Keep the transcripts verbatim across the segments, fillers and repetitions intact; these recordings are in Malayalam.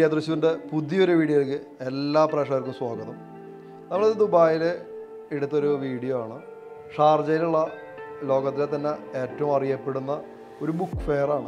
മീഡിയ തൃശ്ശൂരിൻ്റെ പുതിയൊരു വീഡിയോയിലേക്ക് എല്ലാ പ്രേക്ഷകർക്കും സ്വാഗതം. നമ്മളിത് ദുബായിൽ എടുത്തൊരു വീഡിയോ ആണ്. ഷാർജയിലുള്ള ലോകത്തിലെ തന്നെ ഏറ്റവും അറിയപ്പെടുന്ന ഒരു ബുക്ക് ഫെയർ ആണ്.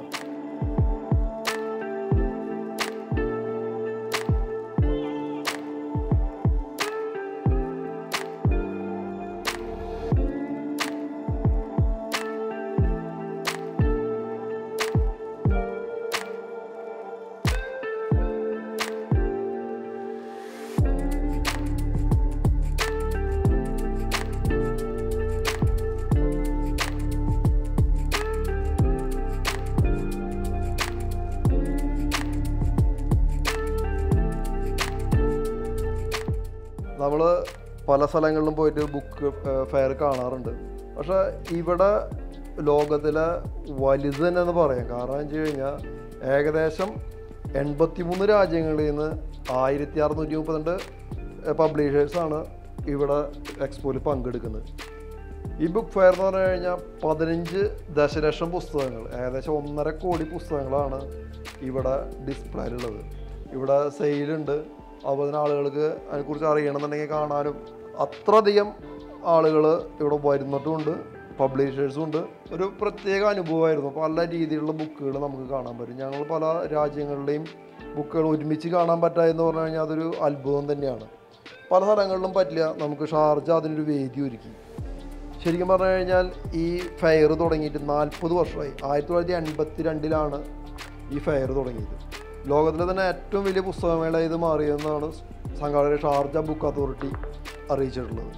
നമ്മൾ പല സ്ഥലങ്ങളിലും പോയിട്ട് ബുക്ക് ഫെയർ കാണാറുണ്ട്. പക്ഷേ ഇവിടെ ലോകത്തിലെ വലുത് തന്നെ എന്ന് പറയാം. കാരണം എന്ന് വെച്ച് കഴിഞ്ഞാൽ ഏകദേശം എൺപത്തി മൂന്ന് രാജ്യങ്ങളിൽ നിന്ന് ആയിരത്തി അറുന്നൂറ്റി മുപ്പത്തിരണ്ട് പബ്ലിഷേഴ്സാണ് ഇവിടെ എക്സ്പോയിൽ പങ്കെടുക്കുന്നത്. ഈ ബുക്ക് ഫെയർ എന്ന് പറഞ്ഞു കഴിഞ്ഞാൽ പതിനഞ്ച് ദശലക്ഷം പുസ്തകങ്ങൾ, ഏകദേശം ഒന്നര കോടി പുസ്തകങ്ങളാണ് ഇവിടെ ഡിസ്പ്ലേയിലുള്ളത്. ഇവിടെ സെയിലുണ്ട്. അതുപോലെ തന്നെ ആളുകൾക്ക് അതിനെക്കുറിച്ച് അറിയണമെന്നുണ്ടെങ്കിൽ കാണാനും അത്രയധികം ആളുകൾ ഇവിടെ വരുന്നിട്ടുമുണ്ട്, പബ്ലിഷേഴ്സും ഉണ്ട്. ഒരു പ്രത്യേക അനുഭവമായിരുന്നു. പല രീതിയിലുള്ള ബുക്കുകൾ നമുക്ക് കാണാൻ പറ്റും. ഞങ്ങൾ പല രാജ്യങ്ങളുടെയും ബുക്കുകൾ ഒരുമിച്ച് കാണാൻ പറ്റുക എന്ന് പറഞ്ഞു കഴിഞ്ഞാൽ അതൊരു അത്ഭുതം തന്നെയാണ്. പല സ്ഥലങ്ങളിലും പറ്റില്ല. നമുക്ക് ഷാർജ അതിനൊരു വേദി ഒരുക്കി. ശരിക്കും പറഞ്ഞു കഴിഞ്ഞാൽ ഈ ഫെയർ തുടങ്ങിയിട്ട് നാൽപ്പത് വർഷമായി. ആയിരത്തി തൊള്ളായിരത്തി എൺപത്തി രണ്ടിലാണ് ഈ ഫെയർ തുടങ്ങിയത്. ലോകത്തിലെ തന്നെ ഏറ്റവും വലിയ പുസ്തകമേള ഇത് മാറിയെന്നാണ് സംഘാടകർ ഷാർജ ബുക്ക് അതോറിറ്റി അറിയിച്ചിട്ടുള്ളത്.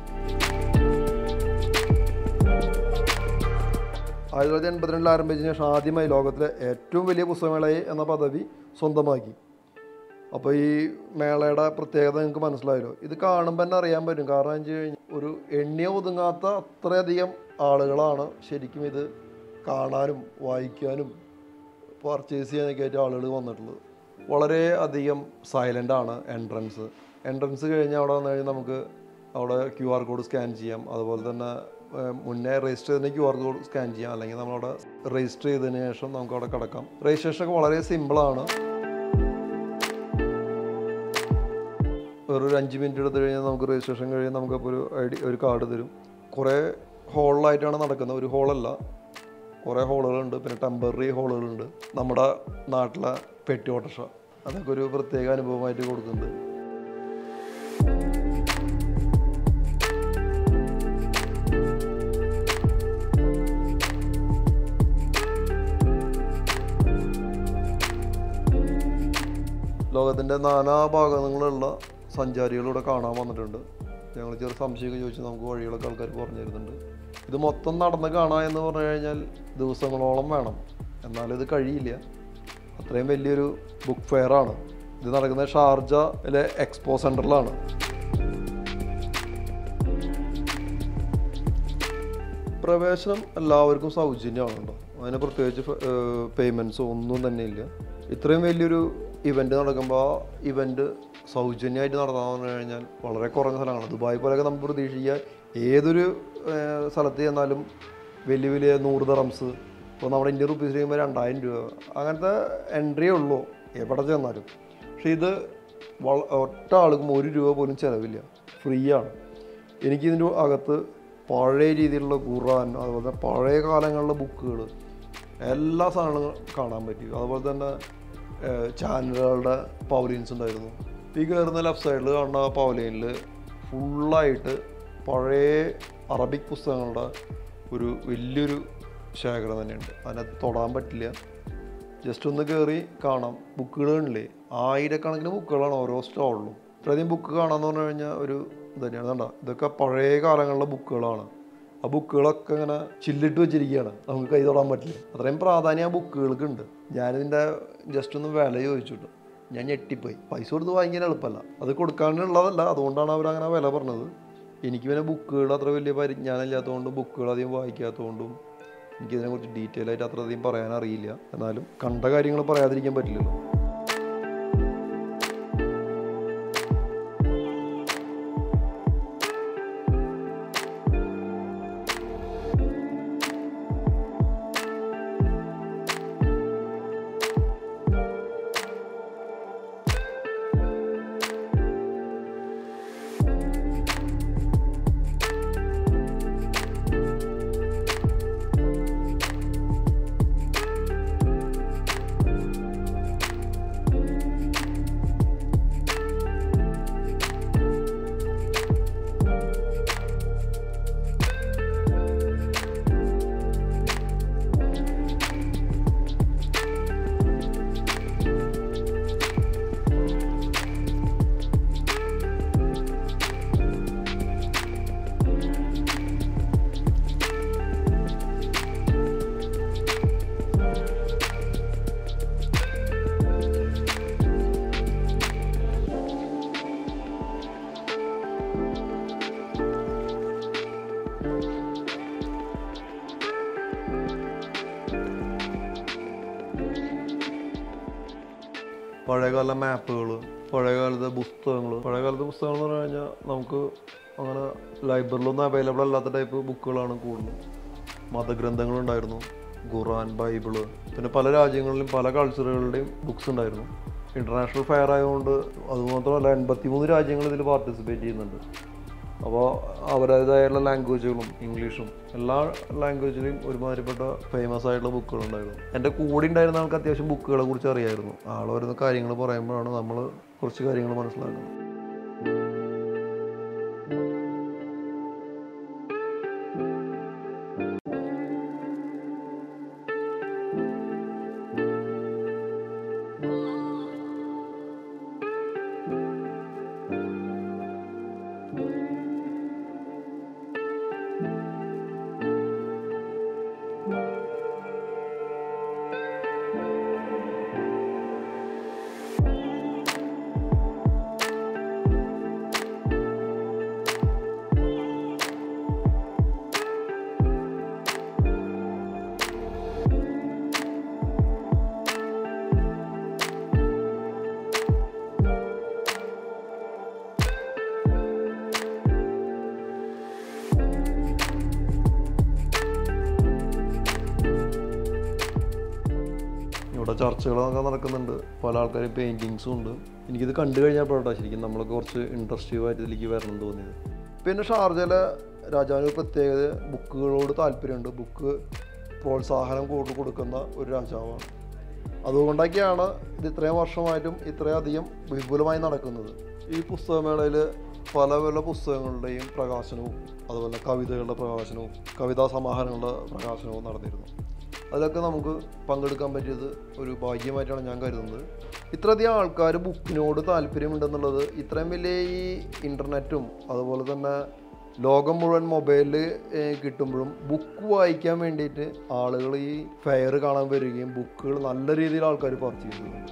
ആയിരത്തി തൊള്ളായിരത്തി എൺപത്തിരണ്ടിൽ ആരംഭിച്ചതിന് ശേഷം ആദ്യമായി ലോകത്തിലെ ഏറ്റവും വലിയ പുസ്തകമേളയെ എന്ന പദവി സ്വന്തമാക്കി. അപ്പോൾ ഈ മേളയുടെ പ്രത്യേകത നിങ്ങൾക്ക് മനസ്സിലായല്ലോ. ഇത് കാണുമ്പോൾ തന്നെ അറിയാൻ പറ്റും. കാരണം എന്ന് വെച്ച് കഴിഞ്ഞാൽ ഒരു എണ്ണിയ ഒതുങ്ങാത്ത അത്രയധികം ആളുകളാണ് ശരിക്കും ഇത് കാണാനും വായിക്കാനും പർച്ചേസ് ചെയ്യാനൊക്കെ ആയിട്ട് ആളുകൾ വന്നിട്ടുള്ളത്. വളരെ അധികം സൈലൻ്റാണ് എൻട്രൻസ്. എൻട്രൻസ് കഴിഞ്ഞാൽ അവിടെ വന്നു കഴിഞ്ഞാൽ നമുക്ക് അവിടെ ക്യു ആർ കോഡ് സ്കാൻ ചെയ്യാം. അതുപോലെ തന്നെ മുന്നേ രജിസ്റ്റർ ചെയ്തതിന് ക്യു ആർ കോഡ് സ്കാൻ ചെയ്യാം. അല്ലെങ്കിൽ നമ്മളവിടെ രജിസ്റ്റർ ചെയ്തതിന് ശേഷം നമുക്ക് അവിടെ കിടക്കാം. രജിസ്ട്രേഷനൊക്കെ വളരെ സിമ്പിളാണ്. ഒരു അഞ്ച് മിനിറ്റ് എടുത്ത് കഴിഞ്ഞാൽ നമുക്ക് രജിസ്ട്രേഷൻ കഴിഞ്ഞാൽ നമുക്കപ്പോൾ ഒരു ഐ ഡി ഒരു കാർഡ് തരും. കുറേ ഹോളിലായിട്ടാണ് നടക്കുന്നത്. ഒരു ഹോളല്ല, കുറേ ഹോളുകളുണ്ട്. പിന്നെ ടെമ്പററി ഹോളുകളുണ്ട്. നമ്മുടെ നാട്ടിലെ പെട്ടി ഓട്ടോറിക്ഷ അതൊക്കെ ഒരു പ്രത്യേക അനുഭവമായിട്ട് കൊടുക്കുന്നുണ്ട്. ലോകത്തിൻ്റെ നാനാ ഭാഗങ്ങളിലുള്ള സഞ്ചാരികളിവിടെ കാണാൻ വന്നിട്ടുണ്ട്. ഞങ്ങൾ ചെറിയ സംശയമൊക്കെ ചോദിച്ച് നമുക്ക് വഴികളൊക്കെ ആൾക്കാർ പറഞ്ഞു തരുന്നുണ്ട്. ഇത് മൊത്തം നടന്ന് കാണാൻ എന്ന് പറഞ്ഞു കഴിഞ്ഞാൽ ദിവസങ്ങളോളം വേണം. എന്നാലും ഇത് കഴിയില്ല. അത്രയും വലിയൊരു ബുക്ക് ഫെയർ ആണ്. ഇത് നടക്കുന്നത് ഷാർജയിലെ എക്സ്പോ സെൻറ്ററിലാണ്. പ്രവേശനം എല്ലാവർക്കും സൗജന്യമാണ് കേട്ടോ. അതിന് പ്രത്യേകിച്ച് പേയ്മെൻറ്റ്സോ ഒന്നും തന്നെ ഇല്ല. ഇത്രയും വലിയൊരു ഇവൻറ്റ് നടക്കുമ്പോൾ ആ ഇവൻറ്റ് സൗജന്യമായിട്ട് നടത്താമെന്ന് പറഞ്ഞു കഴിഞ്ഞാൽ വളരെ കുറഞ്ഞ സ്ഥലമാണ്. ദുബായ് പോലെയൊക്കെ നമുക്ക് പ്രതീക്ഷിക്കുക. ഏതൊരു സ്ഥലത്ത് ചെന്നാലും വലിയ വലിയ നൂറ് ദറംസ്, ഇപ്പോൾ നമ്മുടെ ഇന്ത്യൻ റുപ്പീസ് ചെയ്യുമ്പോൾ രണ്ടായിരം രൂപ അങ്ങനത്തെ എൻട്രിയേ ഉള്ളൂ എവിടെ ചെന്നാലും. പക്ഷേ ഇത് വള ഒറ്റ ആൾക്കും ഒരു രൂപ പോലും ചിലവില്ല, ഫ്രീ ആണ്. എനിക്കിതിൻ്റെ അകത്ത് പഴയ രീതിയിലുള്ള ഖുർആൻ, അതുപോലെ തന്നെ പഴയ കാലങ്ങളിലെ ബുക്കുകൾ, എല്ലാ സാധനങ്ങളും കാണാൻ പറ്റി. അതുപോലെ തന്നെ ചാനലുകളുടെ പവലിയൻസ് ഉണ്ടായിരുന്നു. ഈ കയറുന്ന ലെഫ്റ്റ് സൈഡിൽ കാണുന്ന പവലിയനിൽ ഫുള്ളായിട്ട് പഴയ അറബിക് പുസ്തകങ്ങളുടെ ഒരു വലിയൊരു ശേഖരം തന്നെയുണ്ട്. അതിനകത്ത് തൊടാൻ പറ്റില്ല, ജസ്റ്റ് ഒന്ന് കയറി കാണാം. ബുക്കുകളില്ലേ, ആയിരക്കണക്കിന് ബുക്കുകളാണ് ഓരോ സ്റ്റാളിലും. ഇത്രയധികം ബുക്ക് കാണാമെന്ന് പറഞ്ഞു കഴിഞ്ഞാൽ ഒരു ഇത് തന്നെയാണ്. കണ്ടോ, ഇതൊക്കെ പഴയ കാലങ്ങളിലെ ബുക്കുകളാണ്. ആ ബുക്കുകളൊക്കെ ഇങ്ങനെ ചില്ലിട്ട് വെച്ചിരിക്കുകയാണ്, നമുക്ക് കൈ തൊടാൻ പറ്റില്ല. അത്രയും പ്രാധാന്യം ആ ബുക്കുകൾക്ക് ഉണ്ട്. ഞാനിതിൻ്റെ ജസ്റ്റ് ഒന്ന് വില ചോദിച്ചിട്ടു. ഞാൻ ഞെട്ടിപ്പോയി. പൈസ കൊടുത്ത് വാങ്ങിക്കാൻ എളുപ്പമല്ല, അത് കൊടുക്കാനുള്ളതല്ല. അതുകൊണ്ടാണ് അവരങ്ങനെ വില പറഞ്ഞത്. എനിക്ക് പിന്നെ ബുക്കുകൾ അത്ര വലിയ പരിജ്ഞാനമില്ലാത്തതുകൊണ്ടും ബുക്കുകൾ അധികം വായിക്കാത്തതുകൊണ്ടും എനിക്കിതിനെക്കുറിച്ച് ഡീറ്റെയിൽ ആയിട്ട് അത്രയധികം പറയാൻ അറിയില്ല. എന്നാലും കണ്ട കാര്യങ്ങൾ പറയാതിരിക്കാൻ പറ്റില്ലല്ലോ. പഴയകാല മാപ്പുകൾ, പഴയകാലത്തെ പുസ്തകങ്ങൾ. പഴയകാലത്തെ പുസ്തകങ്ങൾ എന്ന് പറഞ്ഞു കഴിഞ്ഞാൽ നമുക്ക് അങ്ങനെ ലൈബ്രറിയിലൊന്നും അവൈലബിൾ അല്ലാത്ത ടൈപ്പ് ബുക്കുകളാണ് കൂടുതലും. മതഗ്രന്ഥങ്ങളുണ്ടായിരുന്നു, ഖുറാൻ, ബൈബിള്. പിന്നെ പല രാജ്യങ്ങളിലും പല കൾച്ചറുകളുടെയും ബുക്സ് ഉണ്ടായിരുന്നു. ഇൻ്റർനാഷണൽ ഫെയർ ആയതുകൊണ്ട് അതുമാത്രമല്ല എൺപത്തി മൂന്ന് രാജ്യങ്ങൾ ഇതിൽ പാർട്ടിസിപ്പേറ്റ് ചെയ്യുന്നുണ്ട്. അപ്പോൾ അവരുടേതായുള്ള ലാംഗ്വേജുകളും ഇംഗ്ലീഷും എല്ലാ ലാംഗ്വേജിലും ഒരുമാതിരിപ്പെട്ട ഫേമസ് ആയിട്ടുള്ള ബുക്കുകളുണ്ടായിരുന്നു. എൻ്റെ കൂടെ ഉണ്ടായിരുന്ന ആൾക്ക് അത്യാവശ്യം ബുക്കുകളെ കുറിച്ച് അറിയായിരുന്നു. ആൾ വരുന്ന കാര്യങ്ങൾ പറയുമ്പോഴാണ് നമ്മൾ കുറച്ച് കാര്യങ്ങൾ മനസ്സിലാക്കുന്നത്. ഇവിടെ ചർച്ചകളൊക്കെ നടക്കുന്നുണ്ട്, പല ആൾക്കാരും പെയിൻറ്റിങ്സും ഉണ്ട്. എനിക്കിത് കണ്ടു കഴിഞ്ഞപ്പോഴാണ് ശരിക്കും നമ്മളൊക്കെ കുറച്ച് ഇൻട്രസ്റ്റീവ് ആയിട്ട് ഇതിലേക്ക് വരണം തോന്നിയത്. പിന്നെ ഷാർജയിലെ രാജാവിന് പ്രത്യേകത ബുക്കുകളോട് താല്പര്യമുണ്ട്. ബുക്ക് പ്രോത്സാഹനം കൂടുതൽ കൊടുക്കുന്ന ഒരു രാജാവാണ്. അതുകൊണ്ടൊക്കെയാണ് ഇത് ഇത്രയും വർഷമായിട്ടും ഇത്രയധികം വിപുലമായി നടക്കുന്നത്. ഈ പുസ്തകമേളയിൽ പല പല പുസ്തകങ്ങളുടെയും പ്രകാശനവും അതുപോലെ കവിതകളുടെ പ്രകാശനവും കവിതാ സമാഹാരങ്ങളുടെ പ്രകാശനവും നടന്നിരുന്നു. അതിലൊക്കെ നമുക്ക് പങ്കെടുക്കാൻ പറ്റിയത് ഒരു ഭാഗ്യമായിട്ടാണ് ഞാൻ കരുതുന്നത്. ഇത്രയധികം ആൾക്കാർ ബുക്കിനോട് താല്പര്യമുണ്ടെന്നുള്ളത് ഇത്രയും വലിയ ഈ ഇൻ്റർനെറ്റും അതുപോലെ തന്നെ ലോകം മുഴുവൻ മൊബൈലിൽ കിട്ടുമ്പോഴും ബുക്ക് വായിക്കാൻ വേണ്ടിയിട്ട് ആളുകൾ ഈ ഫെയർ കാണാൻ വരികയും ബുക്കുകൾ നല്ല രീതിയിൽ ആൾക്കാർ പർച്ചേസ് ചെയ്യുന്നുണ്ട്.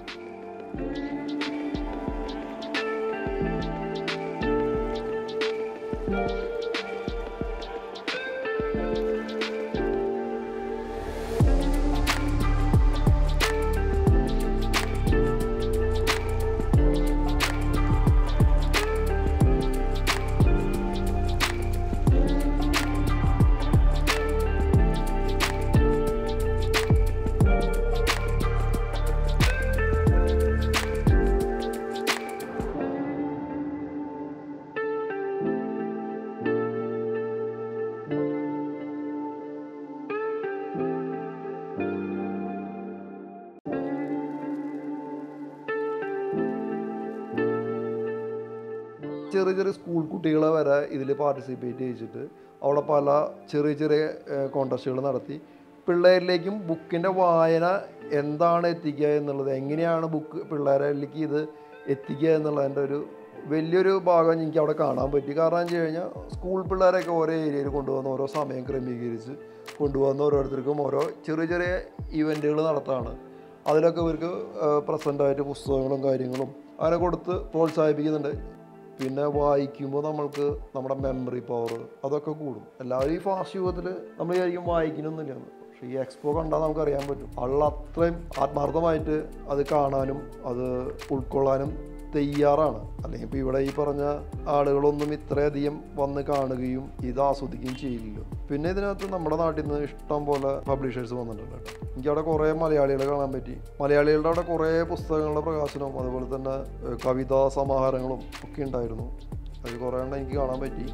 ചെറിയ ചെറിയ സ്കൂൾ കുട്ടികളെ വരെ ഇതിൽ പാർട്ടിസിപ്പേറ്റ് ചെയ്യിച്ചിട്ട് അവിടെ പല ചെറിയ ചെറിയ കോൺടെസ്റ്റുകൾ നടത്തി പിള്ളേരിലേക്കും ബുക്കിൻ്റെ വായന എന്താണ് എത്തിക്കുക എന്നുള്ളത്, എങ്ങനെയാണ് ബുക്ക് പിള്ളേരിലേക്ക് ഇത് എത്തിക്കുക എന്നുള്ളതിൻ്റെ ഒരു വലിയൊരു ഭാഗം എനിക്ക് അവിടെ കാണാൻ പറ്റി. കാരണം എന്ന് വെച്ച് കഴിഞ്ഞാൽ സ്കൂൾ പിള്ളേരൊക്കെ ഓരോ ഏരിയയിൽ കൊണ്ടുവന്ന് ഓരോ സമയം ക്രമീകരിച്ച് കൊണ്ടുവന്ന് ഓരോരുത്തർക്കും ഓരോ ചെറിയ ചെറിയ ഇവൻറ്റുകൾ നടത്താണ്. അതിലൊക്കെ ഇവർക്ക് പ്രസൻ്റായിട്ട് പുസ്തകങ്ങളും കാര്യങ്ങളും അങ്ങനെ കൊടുത്ത് പ്രോത്സാഹിപ്പിക്കുന്നുണ്ട്. പിന്നെ വായിക്കുമ്പോൾ നമ്മൾക്ക് നമ്മുടെ മെമ്മറി പവർ അതൊക്കെ കൂടും. എല്ലാവരും ഈ ഫാസ്റ്റ് യുഗത്തിൽ നമ്മൾ വിചാരിക്കും വായിക്കണമെന്നില്ല, പക്ഷേ ഈ എക്സ്പോ കണ്ടാൽ നമുക്കറിയാൻ പറ്റും ആളുകൾ അത്രയും ആത്മാർത്ഥമായിട്ട് അത് കാണാനും അത് ഉൾക്കൊള്ളാനും തയ്യാറാണ്. അല്ലെങ്കിൽ ഇപ്പോൾ ഇവിടെ ഈ പറഞ്ഞ ആളുകളൊന്നും ഇത്രയധികം വന്ന് കാണുകയും ഇത് ആസ്വദിക്കുകയും ചെയ്യില്ലല്ലോ. പിന്നെ ഇതിനകത്ത് നമ്മുടെ നാട്ടിൽ നിന്ന് ഇഷ്ടം പോലെ പബ്ലിഷേഴ്സ് വന്നിട്ടുണ്ട് കേട്ടോ. എനിക്കവിടെ കുറേ മലയാളികളെ കാണാൻ പറ്റി. മലയാളികളുടെ അവിടെ കുറേ പുസ്തകങ്ങളുടെ പ്രകാശനവും അതുപോലെ തന്നെ കവിതാ സമാഹാരങ്ങളും ഒക്കെ ഉണ്ടായിരുന്നു. അത് കുറേ എണ്ണം എനിക്ക് കാണാൻ പറ്റി.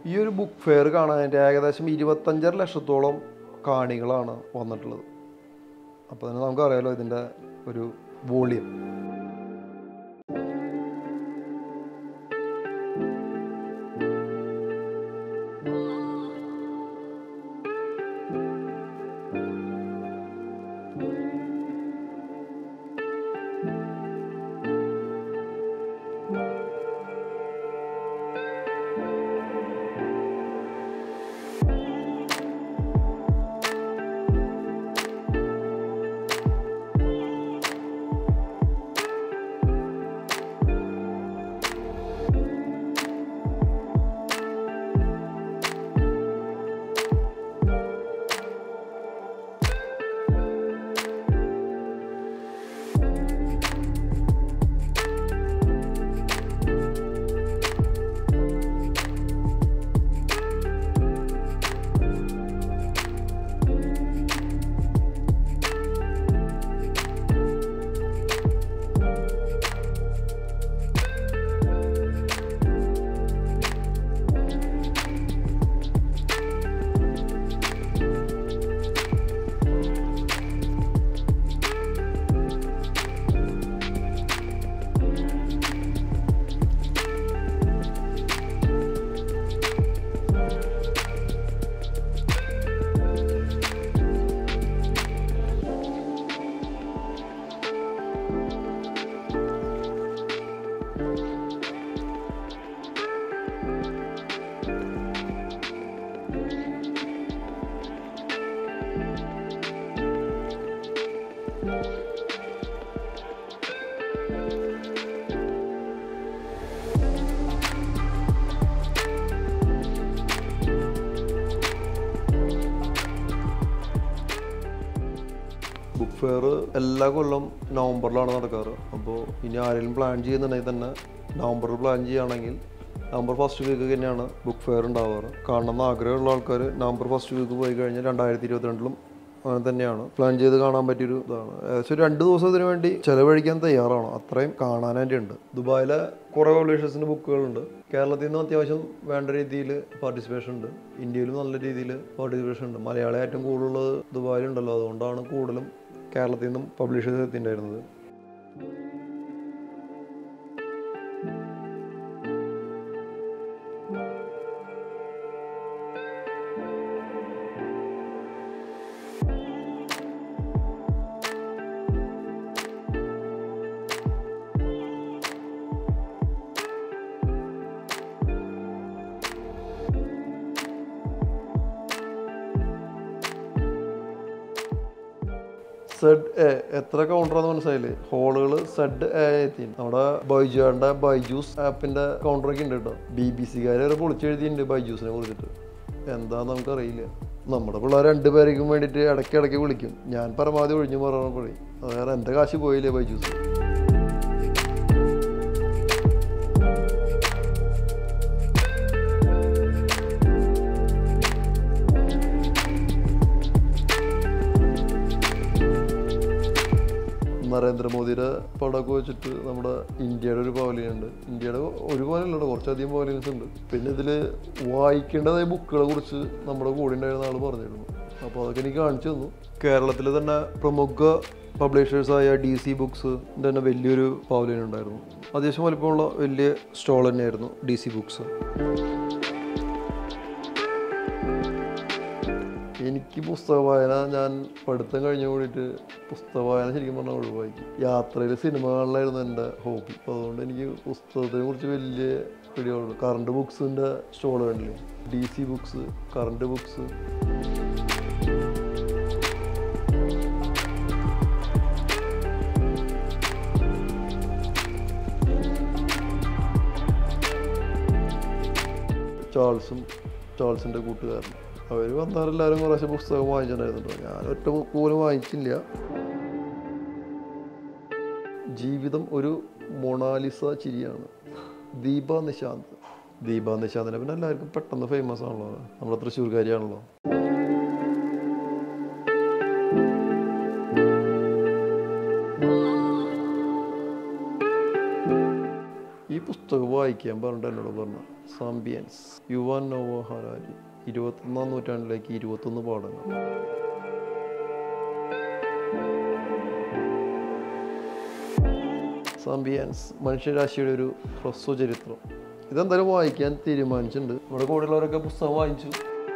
ഈ ഒരു ബുക്ക് ഫെയർ കാണാനായിട്ട് ഏകദേശം ഇരുപത്തഞ്ചര ലക്ഷത്തോളം കാണികളാണ് വന്നിട്ടുള്ളത്. അപ്പോൾ തന്നെ നമുക്കറിയാലോ ഇതിൻ്റെ ഒരു വോളിയം. ബുക്ക് ഫെയർ എല്ലാ കൊല്ലം നവംബറിലാണ് നടക്കാറ്. അപ്പോൾ ഇനി ആരെങ്കിലും പ്ലാൻ ചെയ്യുന്നുണ്ടെങ്കിൽ തന്നെ നവംബറിൽ പ്ലാൻ ചെയ്യുകയാണെങ്കിൽ നവംബർ ഫസ്റ്റ് വീക്ക് തന്നെയാണ് ബുക്ക് ഫെയർ ഉണ്ടാവാറ്. കാണണമെന്ന് ആഗ്രഹമുള്ള ആൾക്കാർ നവംബർ ഫസ്റ്റ് വീക്ക് പോയി കഴിഞ്ഞാൽ രണ്ടായിരത്തി ഇരുപത്തിരണ്ടിലും അങ്ങനെ തന്നെയാണ് പ്ലാൻ ചെയ്ത് കാണാൻ പറ്റിയൊരു ഇതാണ്. ഏകദേശം രണ്ട് ദിവസത്തിന് വേണ്ടി ചിലവഴിക്കാൻ തയ്യാറാണ്, അത്രയും കാണാനായിട്ട് ഉണ്ട്. ദുബായിലെ കുറേ പബ്ലിഷേഴ്സിൻ്റെ ബുക്കുകളുണ്ട്. കേരളത്തിൽ നിന്നും അത്യാവശ്യം വേണ്ട രീതിയിൽ പാർട്ടിസിപ്പേഷൻ ഉണ്ട്, ഇന്ത്യയിലും നല്ല രീതിയിൽ പാർട്ടിസിപ്പേഷൻ ഉണ്ട്. മലയാളം ഏറ്റവും കൂടുതലുള്ളത് ദുബായിലുണ്ടല്ലോ, അതുകൊണ്ടാണ് കൂടുതലും കേരളത്തിൽ നിന്നും പബ്ലിഷേഴ്സ് എത്തിയിട്ടുണ്ടായിരുന്നത്. സെഡ് എ എത്ര കൗണ്ടറാന്ന് മനസ്സിലായില്ലേ? ഹോളുകൾ സെഡ് എ എത്തി. നമ്മുടെ ബൈജുവിൻ്റെ ബൈജൂസ് ആപ്പിൻ്റെ കൗണ്ടറൊക്കെ ഉണ്ട് കേട്ടോ. ബി ബി സിക്കാർ വരെ പൊളിച്ചെഴുതിയിട്ടുണ്ട് ബൈജൂസിനെ കുറിച്ചിട്ട്. എന്താന്ന് നമുക്കറിയില്ല. നമ്മുടെ പിള്ളേർ രണ്ടുപേർക്കും വേണ്ടിയിട്ട് ഇടയ്ക്ക് ഇടയ്ക്ക് വിളിക്കും. ഞാൻ പരമാവധി ഒഴിഞ്ഞു മാറണപ്പോഴേ അത് വേറെ എൻ്റെ കാശ് പോയില്ലേ ബൈജൂസ്. നരേന്ദ്രമോദിയുടെ പടമൊക്കെ വെച്ചിട്ട് നമ്മുടെ ഇന്ത്യയുടെ ഒരു പവലിയൻ ഉണ്ട്. ഇന്ത്യയുടെ ഒരു പവലിയനുണ്ട്, കുറച്ചധികം പവലിയൻസ് ഉണ്ട്. പിന്നെ ഇതിൽ വായിക്കേണ്ടതായ ബുക്കുകളെ കുറിച്ച് നമ്മുടെ കൂടെ ഉണ്ടായിരുന്ന ആൾ പറഞ്ഞിരുന്നു. അപ്പോൾ അതൊക്കെ എനിക്ക് കാണിച്ചു തന്നു. കേരളത്തിൽ തന്നെ പ്രമുഖ പബ്ലിഷേഴ്സായ ഡി സി ബുക്സ് തന്നെ വലിയൊരു പവലിയൻ ഉണ്ടായിരുന്നു. അത്യാവശ്യം വലിപ്പമുള്ള വലിയ സ്റ്റോൾ തന്നെയായിരുന്നു ഡി സി ബുക്സ്. എനിക്ക് പുസ്തക വായന, ഞാൻ പഠിത്തം കഴിഞ്ഞ് കൂടിയിട്ട് പുസ്തക വായന ശരിക്കും പറഞ്ഞാൽ ഒഴിവാക്കി. യാത്രയിൽ സിനിമ കാണലായിരുന്നു എൻ്റെ ഹോബി. അപ്പോൾ അതുകൊണ്ട് എനിക്ക് പുസ്തകത്തിനെ കുറിച്ച് വലിയ പിടിയുള്ളൂ. കറണ്ട് ബുക്സിൻ്റെ സ്റ്റോൾ കണ്ടില്ലേ, D C books, current books. ചാൾസും ചാൾസിൻ്റെ കൂട്ടുകാരൻ അവർ വന്നാരെല്ലാവരും കുറേശ്ശെ പുസ്തകം വാങ്ങിച്ചിട്ടുണ്ടായിരുന്നുണ്ടോ. ഞാൻ ഒറ്റ ബുക്ക് പോലും വാങ്ങിച്ചില്ല. ജീവിതം ഒരു മൊണാലിസ ചിരിയാണ്. ദീപ നിശാന്ത്. ദീപ നിശാന്തിനെ പിന്നെ എല്ലാവർക്കും പെട്ടെന്ന് ഫേമസ് ആണല്ലോ, നമ്മുടെ തൃശ്ശൂർക്കാരിയാണല്ലോ. ഈ പുസ്തകം വായിക്കാൻ പറഞ്ഞിട്ട് എന്നോട് പറഞ്ഞു. സാംബിയൻസ് യുവാൻ നോവോ ഹരാരി, ഇരുപത്തൊന്നാം നൂറ്റാണ്ടിലേക്ക് ഇരുപത്തൊന്ന് പാഠങ്ങൾ. സാംബിയൻസ് മനുഷ്യരാശിയുടെ ഒരു ഹ്രസ്വ ചരിത്രം. ഇതെന്തായാലും വായിക്കാൻ തീരുമാനിച്ചിട്ടുണ്ട്. നമ്മുടെ കൂടെയുള്ളവരൊക്കെ പുസ്തകം വാങ്ങിച്ചു.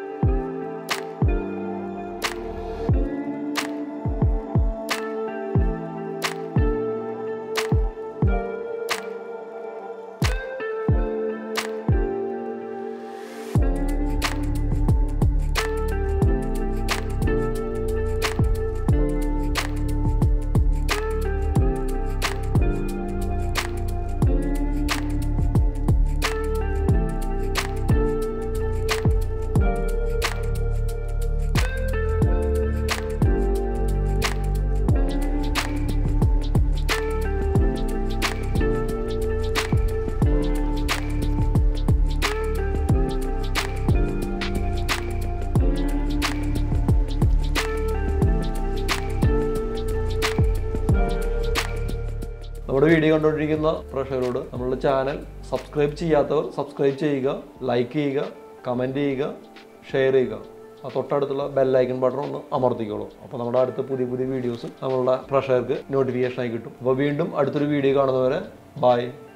നമ്മുടെ വീഡിയോ കണ്ടുകൊണ്ടിരിക്കുന്ന പ്രേക്ഷകരോട് നമ്മളുടെ ചാനൽ സബ്സ്ക്രൈബ് ചെയ്യാത്തവർ സബ്സ്ക്രൈബ് ചെയ്യുക, ലൈക്ക് ചെയ്യുക, കമൻറ്റ് ചെയ്യുക, ഷെയർ ചെയ്യുക. ആ തൊട്ടടുത്തുള്ള ബെല്ലൈക്കൺ ബട്ടൺ ഒന്ന് അമർത്തിക്കോളൂ. അപ്പോൾ നമ്മുടെ അടുത്ത പുതിയ പുതിയ വീഡിയോസ് നമ്മളുടെ പ്രേക്ഷകർക്ക് നോട്ടിഫിക്കേഷനായി കിട്ടും. അപ്പോൾ വീണ്ടും അടുത്തൊരു വീഡിയോ കാണുന്നവരെ ബൈ.